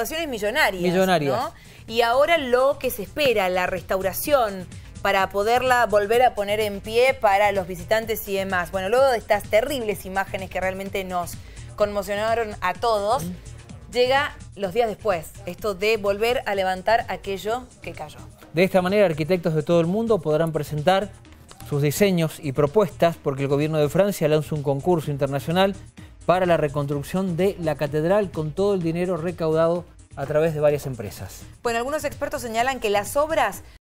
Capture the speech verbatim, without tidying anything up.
recaudaciones millonarias. Millonarias. ¿No? Y ahora lo que se espera, la restauración para poderla volver a poner en pie para los visitantes y demás. Bueno, luego de estas terribles imágenes que realmente nos conmocionaron a todos, mm. llega los días después, esto de volver a levantar aquello que cayó. De esta manera, arquitectos de todo el mundo podrán presentar sus diseños y propuestas porque el gobierno de Francia lanza un concurso internacional para la reconstrucción de la catedral con todo el dinero recaudado a través de varias empresas. Bueno, algunos expertos señalan que las obras